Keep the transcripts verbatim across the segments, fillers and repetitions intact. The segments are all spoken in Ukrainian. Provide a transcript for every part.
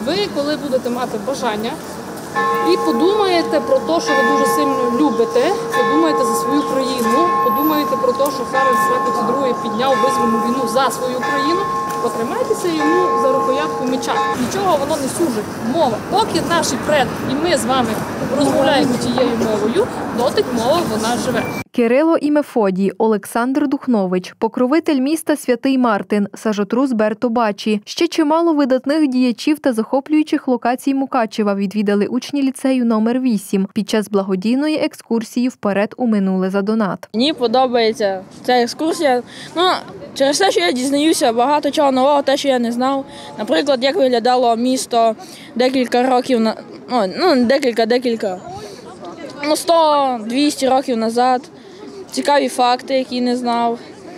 Ви, коли будете мати бажання і подумаєте про те, що ви дуже сильно любите, подумаєте за свою країну, подумаєте про те, що Ференц Лепоті другий підняв визвольну війну за свою країну, потримайтеся йому за рукоятку меча. Нічого воно не служить. Мова. Поки наші предки і ми з вами розмовляємо тією мовою, дотик мова вона живе. Кирило і Мефодій, Олександр Духнович, покровитель міста Святий Мартин, сажотрус Бертобачі. Ще чимало видатних діячів та захоплюючих локацій Мукачева відвідали учні ліцею номер вісім під час благодійної екскурсії «Вперед у минуле за донат». Мені подобається ця екскурсія. Ну, через те, що я дізнаюся багато чого нового, те, що я не знав. Наприклад, як виглядало місто декілька років, на... ну, ну декілька, декілька, ну, сто-двісті років назад. Цікаві факти, які не знав.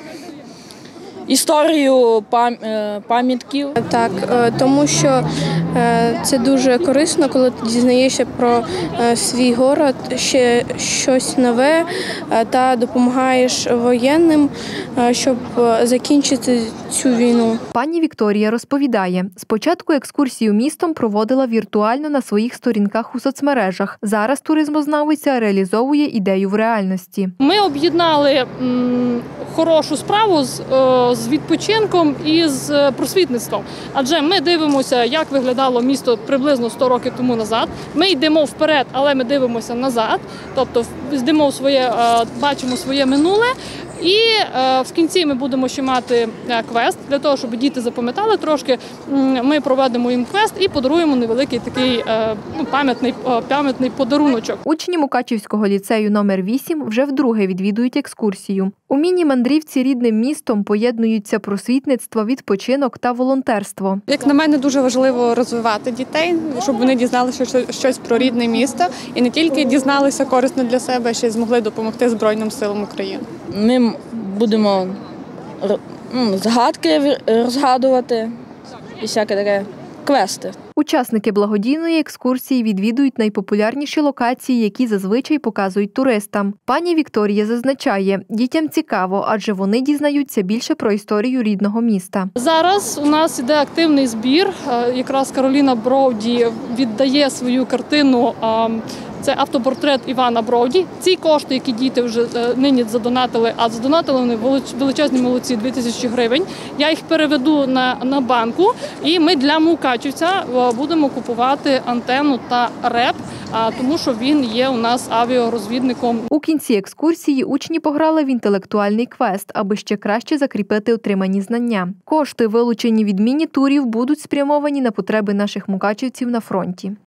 Історію пам'ятків. Так, тому що це дуже корисно, коли ти дізнаєшся про свій город, ще щось нове та допомагаєш воєнним, щоб закінчити цю війну. Пані Вікторія розповідає, спочатку екскурсію містом проводила віртуально на своїх сторінках у соцмережах. Зараз туризмознавиця реалізовує ідею в реальності. Ми об'єднали хорошу справу з, з відпочинком і з просвітництвом. Адже ми дивимося, як виглядало місто приблизно сто років тому назад. Ми йдемо вперед, але ми дивимося назад. Тобто йдемо в своє, бачимо своє минуле. І е, в кінці ми будемо ще мати квест, для того, щоб діти запам'ятали трошки. Ми проведемо їм квест і подаруємо невеликий такий е, ну, пам'ятний, е, пам'ятний подаруночок. Учні Мукачівського ліцею номер вісім вже вдруге відвідують екскурсію. У міні-мандрівці рідним містом поєднуються просвітництво, відпочинок та волонтерство. Як на мене, дуже важливо розвивати дітей, щоб вони дізналися щось про рідне місто і не тільки дізналися корисно для себе, а ще й змогли допомогти Збройним силам України. Ми будемо згадки розгадувати і всяке таке квести. Учасники благодійної екскурсії відвідують найпопулярніші локації, які зазвичай показують туристам. Пані Вікторія зазначає, дітям цікаво, адже вони дізнаються більше про історію рідного міста. Зараз у нас іде активний збір. Якраз Кароліна Броуді віддає свою картину. Це автопортрет Івана Броуді. Ці кошти, які діти вже нині задонатили, а задонатили вони величезні молодці, дві тисячі гривень. Я їх переведу на, на банку, і ми для мукачівця будемо купувати антенну та реп, тому що він є у нас авіарозвідником. У кінці екскурсії учні пограли в інтелектуальний квест, аби ще краще закріпити отримані знання. Кошти, вилучені від міні-турів, будуть спрямовані на потреби наших мукачівців на фронті.